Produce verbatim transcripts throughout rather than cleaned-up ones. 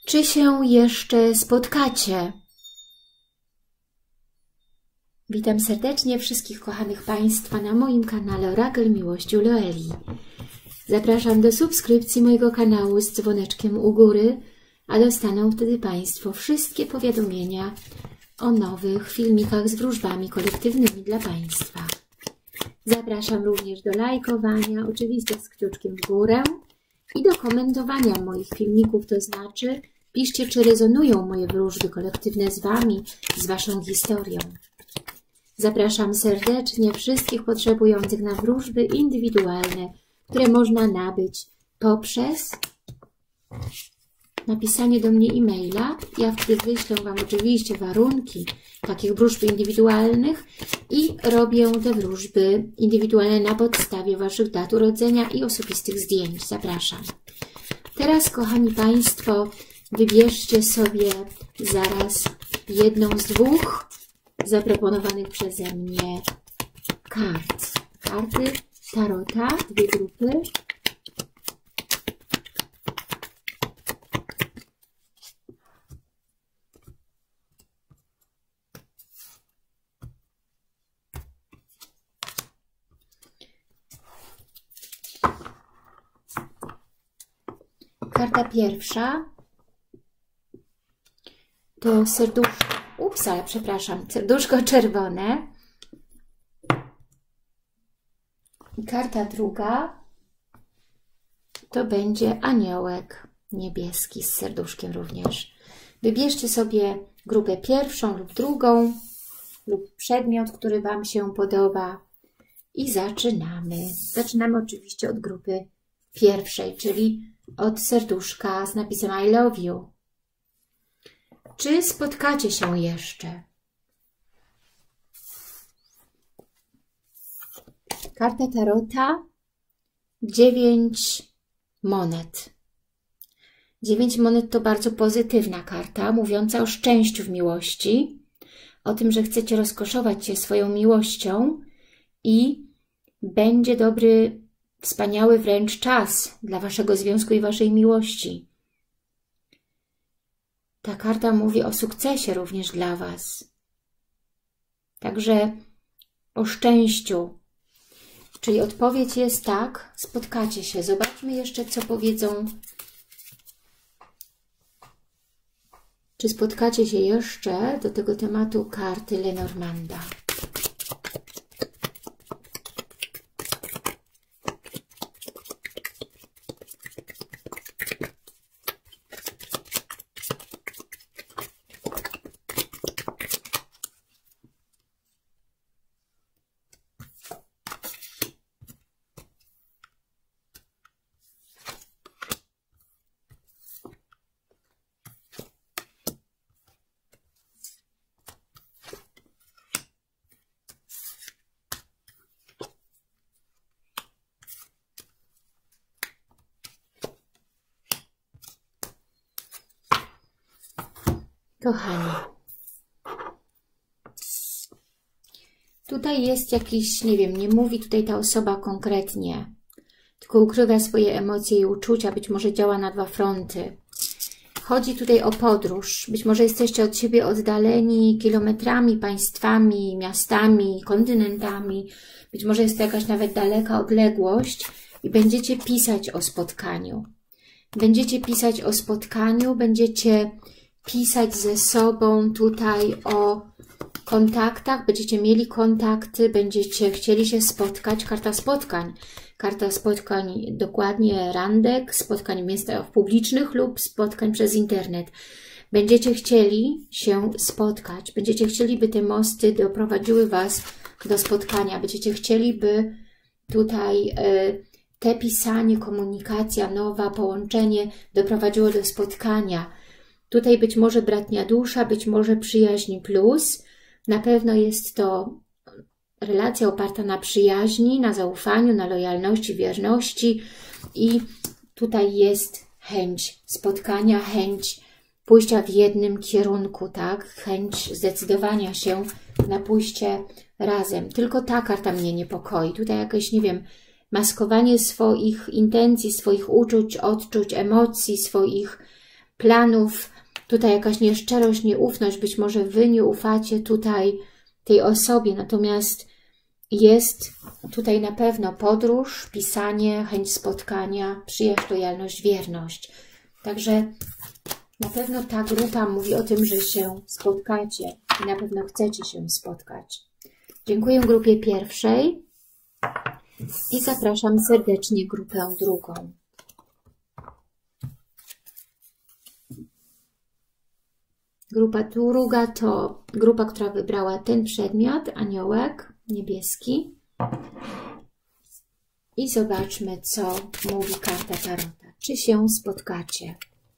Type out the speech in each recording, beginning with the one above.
Czy się jeszcze spotkacie? Witam serdecznie wszystkich kochanych Państwa na moim kanale Orakel Miłości u Loeli. Zapraszam do subskrypcji mojego kanału z dzwoneczkiem u góry, a dostaną wtedy Państwo wszystkie powiadomienia o nowych filmikach z wróżbami kolektywnymi dla Państwa. Zapraszam również do lajkowania, oczywiście z kciuczkiem w górę, i do komentowania moich filmików, to znaczy piszcie, czy rezonują moje wróżby kolektywne z Wami, z Waszą historią. Zapraszam serdecznie wszystkich potrzebujących na wróżby indywidualne, które można nabyć poprzez napisanie do mnie e-maila. Ja wtedy wyślę Wam oczywiście warunki takich wróżb indywidualnych i robię te wróżby indywidualne na podstawie Waszych dat urodzenia i osobistych zdjęć. Zapraszam. Teraz, kochani Państwo, wybierzcie sobie zaraz jedną z dwóch zaproponowanych przeze mnie kart. Karty Tarota, dwie grupy. Karta pierwsza to serduszko, ups, ale przepraszam, serduszko czerwone. I karta druga to będzie aniołek niebieski z serduszkiem również. Wybierzcie sobie grupę pierwszą lub drugą, lub przedmiot, który Wam się podoba, i zaczynamy. Zaczynamy oczywiście od grupy pierwszej, czyli od serduszka z napisem I love you. Czy spotkacie się jeszcze? Karta Tarota, dziewięć monet. Dziewięć monet to bardzo pozytywna karta, mówiąca o szczęściu w miłości, o tym, że chcecie rozkoszować się swoją miłością i będzie dobry, wspaniały wręcz czas dla Waszego związku i Waszej miłości. Ta karta mówi o sukcesie również dla Was. Także o szczęściu. Czyli odpowiedź jest tak, spotkacie się. Zobaczmy jeszcze, co powiedzą. Czy spotkacie się jeszcze do tego tematu karty Lenormanda. Kochani, tutaj jest jakiś, nie wiem, nie mówi tutaj ta osoba konkretnie, tylko ukrywa swoje emocje i uczucia, być może działa na dwa fronty. Chodzi tutaj o podróż, być może jesteście od siebie oddaleni kilometrami, państwami, miastami, kontynentami, być może jest to jakaś nawet daleka odległość i będziecie pisać o spotkaniu. Będziecie pisać o spotkaniu, będziecie pisać ze sobą tutaj o kontaktach, będziecie mieli kontakty, będziecie chcieli się spotkać. Karta spotkań. Karta spotkań, dokładnie randek, spotkań w miejscach publicznych lub spotkań przez internet. Będziecie chcieli się spotkać. Będziecie chcieli, by te mosty doprowadziły Was do spotkania. Będziecie chcieli, by tutaj y, te pisanie, komunikacja nowa, połączenie doprowadziło do spotkania. Tutaj być może bratnia dusza, być może przyjaźń plus. Na pewno jest to relacja oparta na przyjaźni, na zaufaniu, na lojalności, wierności i tutaj jest chęć spotkania, chęć pójścia w jednym kierunku, tak? Chęć zdecydowania się na pójście razem. Tylko ta karta mnie niepokoi. Tutaj jakieś, nie wiem, maskowanie swoich intencji, swoich uczuć, odczuć, emocji, swoich planów, tutaj jakaś nieszczerość, nieufność, być może Wy nie ufacie tutaj tej osobie, natomiast jest tutaj na pewno podróż, pisanie, chęć spotkania, przyjaźń, lojalność, wierność. Także na pewno ta grupa mówi o tym, że się spotkacie i na pewno chcecie się spotkać. Dziękuję grupie pierwszej i zapraszam serdecznie grupę drugą. Grupa druga to grupa, która wybrała ten przedmiot, aniołek niebieski. I zobaczmy, co mówi karta Tarota. Czy się spotkacie?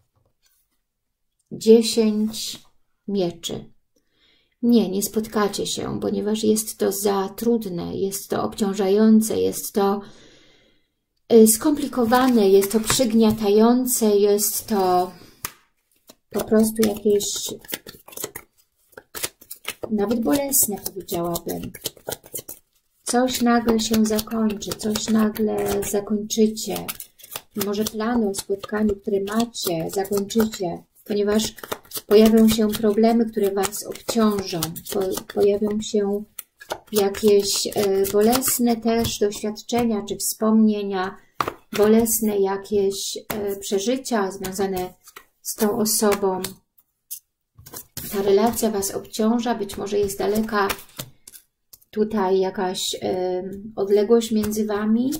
Dziesięć mieczy. Nie, nie spotkacie się, ponieważ jest to za trudne, jest to obciążające, jest to skomplikowane, jest to przygniatające, jest to po prostu jakieś nawet bolesne, powiedziałabym. Coś nagle się zakończy, coś nagle zakończycie. Może plany o spotkaniu, które macie, zakończycie, ponieważ pojawią się problemy, które Was obciążą. Po, pojawią się jakieś y, bolesne też doświadczenia czy wspomnienia, bolesne jakieś y, przeżycia związane z tą osobą. Ta relacja Was obciąża, być może jest daleka tutaj jakaś y, odległość między Wami.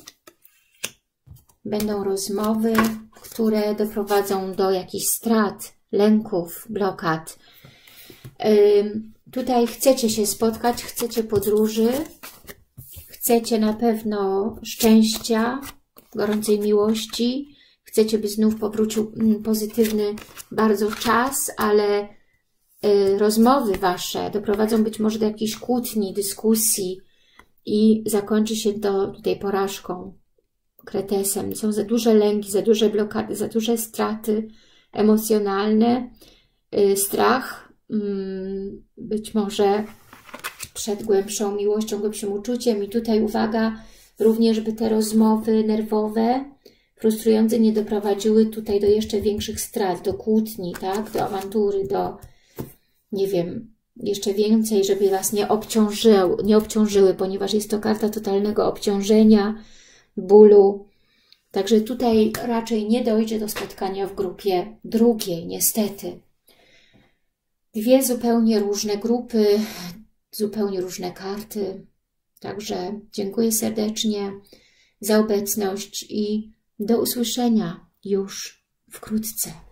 Będą rozmowy, które doprowadzą do jakichś strat, lęków, blokad. Y, tutaj chcecie się spotkać, chcecie podróży, chcecie na pewno szczęścia, gorącej miłości, chcecie, by znów powrócił pozytywny bardzo czas, ale y, rozmowy Wasze doprowadzą być może do jakichś kłótni, dyskusji i zakończy się to tutaj porażką, kretesem. Są za duże lęki, za duże blokady, za duże straty emocjonalne, y, strach, y, być może przed głębszą miłością, głębszym uczuciem. I tutaj uwaga, również by te rozmowy nerwowe, frustrujące nie doprowadziły tutaj do jeszcze większych strat, do kłótni, tak, do awantury, do, nie wiem, jeszcze więcej, żeby Was nie obciążyły, nie obciążyły, ponieważ jest to karta totalnego obciążenia, bólu. Także tutaj raczej nie dojdzie do spotkania w grupie drugiej, niestety. Dwie zupełnie różne grupy, zupełnie różne karty. Także dziękuję serdecznie za obecność i do usłyszenia już wkrótce.